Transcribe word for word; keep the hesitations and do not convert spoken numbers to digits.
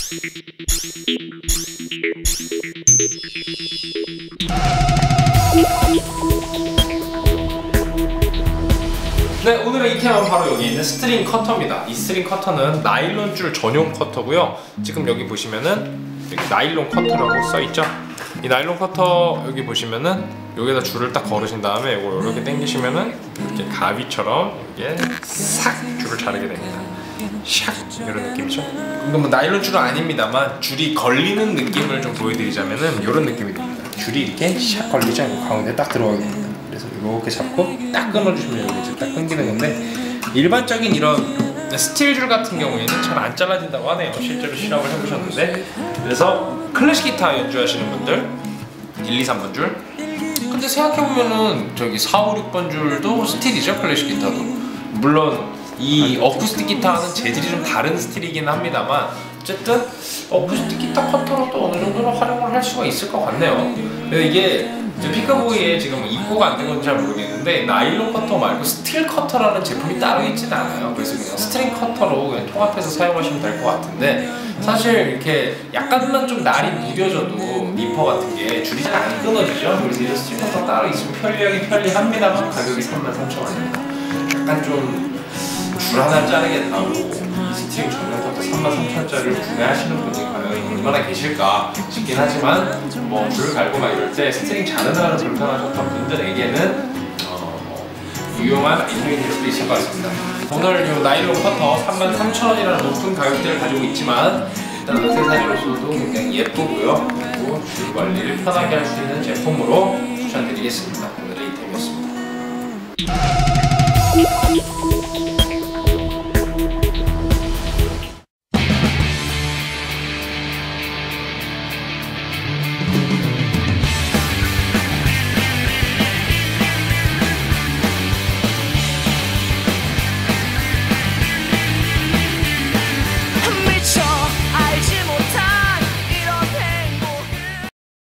네, 오늘의 이템은 바로 여기 있는 스트링 커터입니다. 이 스트링 커터는 나일론 줄 전용 커터고요. 지금 여기 보시면은 여기 나일론 커터라고 써있죠? 이 나일론 커터 여기 보시면은 여기다 줄을 딱 걸으신 다음에 이걸 이렇게 당기시면은 이렇게 가위처럼 이게 싹 줄을 자르게 됩니다. 샥 이런 느낌이죠. 이건 뭐 나일론 줄은 아닙니다만 줄이 걸리는 느낌을 좀 보여드리자면은 이런 느낌이 됩니다. 줄이 이렇게 샥 걸리죠? 가운데 딱 들어가게 됩니다. 그래서 이렇게 잡고 딱 끊어주시면 여기 이제 딱 끊기는 건데, 일반적인 이런 스틸 줄 같은 경우에는 잘 안 잘라진다고 하네요. 실제로 실험을 해보셨는데. 그래서 클래식 기타 연주하시는 분들 일, 이, 삼 번 줄, 근데 생각해보면은 저기 사, 오, 육 번 줄도 스틸이죠. 클래식 기타도. 물론 이 어쿠스틱 기타는 재질이 좀 다른 스틸이긴 합니다만 어쨌든 어쿠스틱 기타 커터로도 어느 정도는 활용을 할 수가 있을 것 같네요. 근데 이게 피카보이에 지금 입고가 안 된 건지 잘 모르겠는데 나일론 커터 말고 스틸 커터라는 제품이 따로 있지는 않아요. 그래서 그냥 스트링 커터로 그냥 통합해서 사용하시면 될 것 같은데, 사실 이렇게 약간만 좀 날이 무뎌져도 니퍼 같은 게 줄이 잘 안 끊어지죠. 그래서 이런 스틸 커터 따로 있으면 편리하긴 편리합니다만 가격이 삼만 삼천 원입니다. 약간 좀 줄 하나 자르겠다고 이 스트링 전용 커터 삼만 삼천 원짜리를 구매하시는 분이 과연 얼마나 계실까 싶긴 하지만, 뭐 줄 갈고 막 이럴 때 스트링 자르느라 불편하셨던 분들에게는 어, 뭐 유용한 아이템이 될 수도 있을 것 같습니다. 오늘 이 나일론 커터 삼만 삼천 원이라는 높은 가격대를 가지고 있지만 일단 액세서리로서도 굉장히 예쁘고요. 그리고 줄 관리를 편하게 할 수 있는 제품으로 추천드리겠습니다. 오늘의 이템이었습니다.